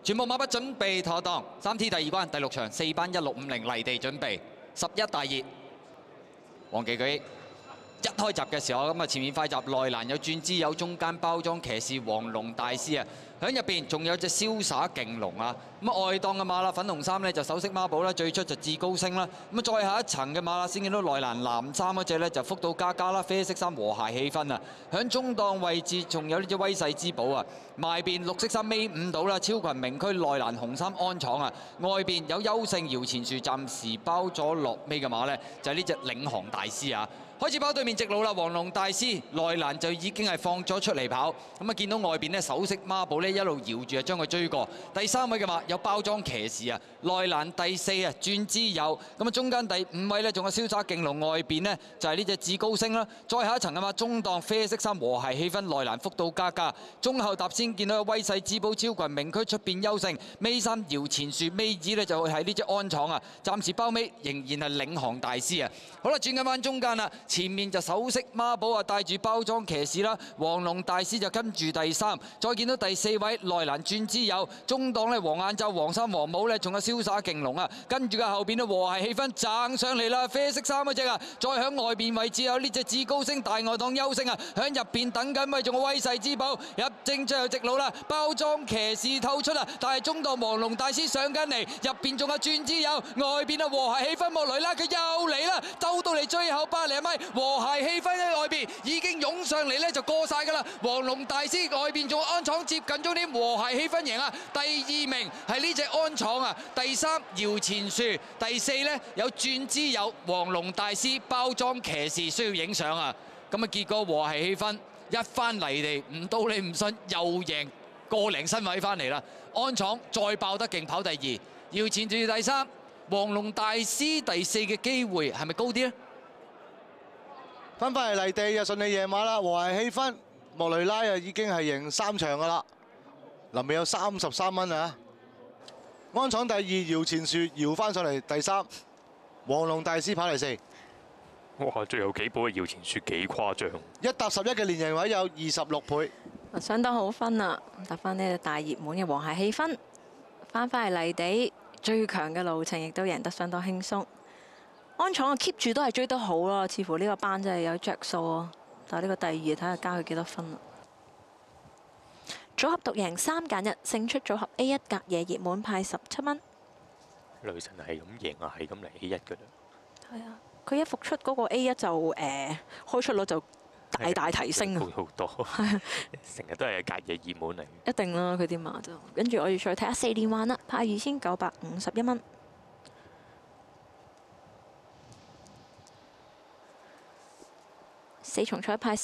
全部馬匹準備妥當，3T 第二關第6場4班1650泥地準備11大熱，黃旗舉一開閘嘅時候，咁啊前面快閘內欄有轉之友，中間包裝騎士黃龍大師啊，響入邊仲有隻瀟灑勁龍啊，咁啊外檔嘅馬啦粉紅衫呢就首飾孖寶啦，最出就至高星啦，咁啊再下一層嘅馬啦先見到內欄藍衫嗰隻呢就福到加加啦，啡色衫和諧氣氛啊，響中檔位置仲有呢隻威勢之寶啊，埋邊綠色衫尾5到啦，超群名區內欄紅衫安闖啊，外邊有優勝搖錢樹暫時包咗落尾嘅馬呢，就係呢隻領航大師啊。開始跑對面直路啦，黃龍大師內欄就已經係放咗出嚟跑，咁啊見到外邊呢首飾孖寶呢一路搖住啊將佢追過。第3位嘅馬有包裝騎士啊，內欄第4啊轉之友，咁啊中間第5位呢仲有瀟灑勁龍，外邊呢就係呢隻至高星啦。再下一層嘅馬中檔啡色衫和諧氣氛，內欄福到加加，中後踏先見到有威勢之寶超群名區出邊優勝，尾3搖錢樹，尾2呢就係呢隻安闖啊，暫時包尾仍然係領航大師啊。好啦，轉緊翻中間啦。前面就首飾孖寶啊，帶住包裝騎士啦，黃龍大師就跟住第3，再見到第4位內欄轉之友，中檔呢黃眼罩、黃衫、黃帽呢，仲有瀟灑勁龍啊，跟住嘅後邊呢和諧氣氛爭上嚟啦，啡色衫嗰隻啊，再響外邊位置有呢隻至高星大外檔優勝啊，響入邊等緊位仲有威勢之寶，入正最後直路啦，包裝騎士透出啊，但係中檔黃龍大師上緊嚟，入邊仲有轉之友，外邊啊和諧氣氛莫雷啦，佢又嚟啦，兜到嚟最後100零米。和諧氣氛喺外邊已經湧上嚟呢，就過晒㗎啦！黃龍大師外邊仲有安闖接近終點，和諧氣氛贏啊！第2名係呢隻安闖啊，第3搖錢樹，第4呢有轉之友黃龍大師包裝騎士需要影相啊！咁啊結果和諧氣氛一翻泥地，唔到你唔信又贏個零身位翻嚟啦！安闖再爆得勁跑第2，搖錢樹第3，黃龍大師第4嘅機會係咪高啲呢？ 翻返嚟泥地就順利夜馬啦，和諧氣氛，莫雷拉啊已經係贏3場噶啦，臨尾有33蚊啊！安闖第2，搖錢樹搖翻上嚟第3，黃龍大師跑第4。 哇！最後幾步嘅搖錢樹幾誇張 ，1搭11嘅連贏位有26倍， 相當好分啊！搭翻呢個大熱門嘅和諧氣氛，翻返嚟泥地最強嘅路程亦都贏得相當輕鬆。安闖啊 keep 住都係追得好咯，似乎呢個班真係有着數啊！但係呢個第2睇下加佢幾多分啦。組合獨贏3揀1，勝出組合 A1 隔夜熱門派17蚊。 女神係咁贏啊，係咁嚟 A1 㗎啦。 係啊，佢一復出嗰個 A1 就開出率就大大提升啊！ 好多，成日都係隔夜熱門嚟。 一定啦，佢啲馬就跟住我哋再睇下4連環啦，派2951蚊。4重彩派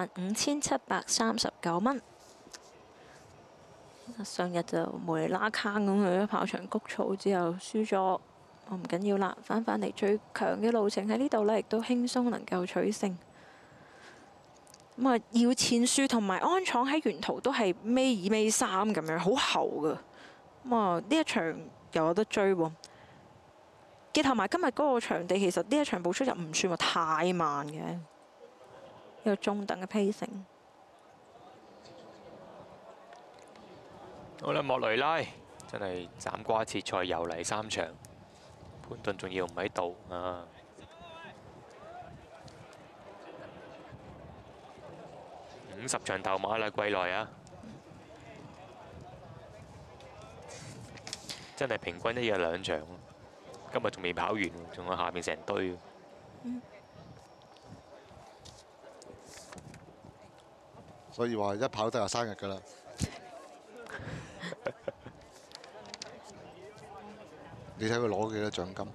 45,739蚊。上日就無厘啦坑咁去跑場谷草之後輸咗，我唔緊要啦，翻返嚟最強嘅路程喺呢度呢，亦都輕鬆能夠取勝。咁啊，搖錢樹同埋安闖喺沿途都係尾2尾3咁樣，好後㗎。咁啊，呢一場又有得追喎。結合埋今日嗰個場地，其實呢一場步速又唔算話太慢嘅。一個中等嘅 pacing。 好啦，莫雷拉真係斬瓜切菜又嚟3場，潘頓仲要唔喺度啊！50場頭馬啦，歸來啊！真係平均1日2場，今日仲未跑完，仲有下面成堆。 所以話一跑得就生日㗎啦。你睇佢攞幾多獎金？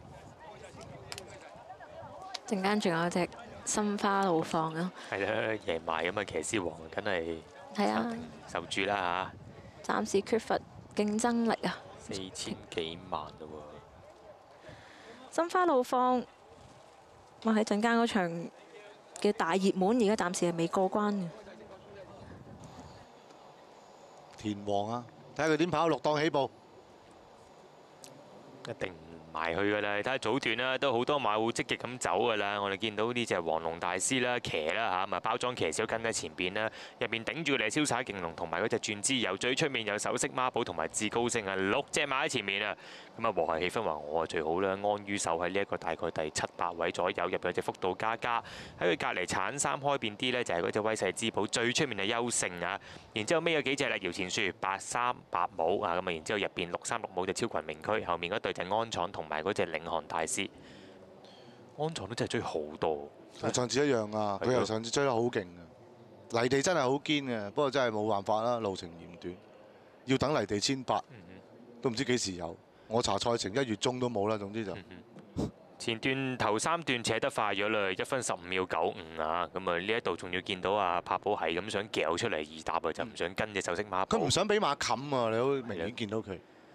陣間仲有隻心花怒放啊！ 係啦，贏埋咁啊，騎師王梗係係啊， 受住啦嚇！暫時缺乏競爭力啊 ！4000幾萬嘞喎！ 心花怒放，哇！喺陣間嗰場嘅大熱門，而家暫時係未過關嘅。 田王啊，睇下佢點跑，6檔起步， 一定埋去㗎啦。你睇下早段啦，都好多馬會積極咁走㗎啦。我哋見到呢隻黃龍大師啦，騎啦嚇，咪包裝騎手跟喺前邊啦，入邊頂住嚟瀟灑勁龍同埋嗰隻轉之友，最出面有首飾孖寶同埋至高星啊，6隻馬喺前面啊。咁啊，和諧氣氛話我啊最好啦，安於守喺呢一個大概第7、8位左右，入有隻福到加加喺佢隔離鏟衫開邊啲呢，就係嗰隻威勢之寶，最出面係優勝啊。然之後尾有幾隻啦，搖錢樹83、8帽啊，咁啊，然之後入邊636帽就超群名區，後面嗰對就安廠同埋嗰隻領航大師。安廠都真係追好多， 同上次一樣啊！佢由上次追得好勁啊！泥地真係好堅嘅，不過真係冇辦法啦，路程嫌短，要等泥地1800，都唔知幾時有。我查賽程1月中都冇啦，總之就前段頭3段扯得快咗啦，1分15秒95啊！咁啊呢一度仲要見到啊柏寶係咁想撬出嚟二搭啊，就唔想跟隻首飾馬寶。 佢唔想俾馬冚啊！你好明顯見到佢。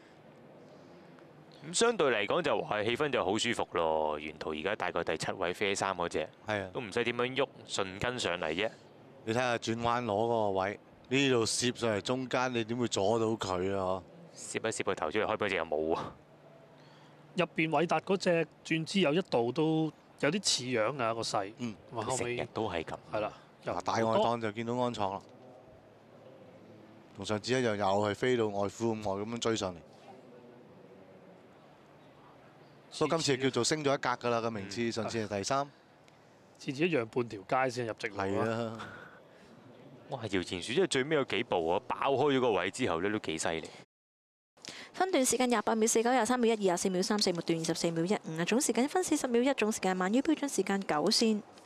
咁相對嚟講就係氣氛就好舒服咯。沿途而家大概第7位啡衫嗰隻， 係啊， 都唔使點樣喐，順跟上嚟啫。 你睇下轉彎攞嗰個位，呢度攝上嚟中間，你點會阻到佢啊？ 攝一攝個頭出嚟開嗰隻又冇啊！ 入邊偉達嗰隻轉之有一度都有啲似樣啊個勢，咁啊後成日尾都係咁。 係啦， 嗱大外檔就見到安創啦，同上次一樣，又係飛到外敷咁外咁樣追上嚟。所以今次叫做升咗一格㗎啦個名次，上次係第3。 次次一樣半條街先入直路係啊！ 啊， 哇！搖錢樹即係最尾有幾步啊，爆開咗個位之後咧都幾犀利。 分段時間28秒49、23秒1、24秒34，末段24秒15啊！總時間1分40秒1，總時間慢於標準時間9先。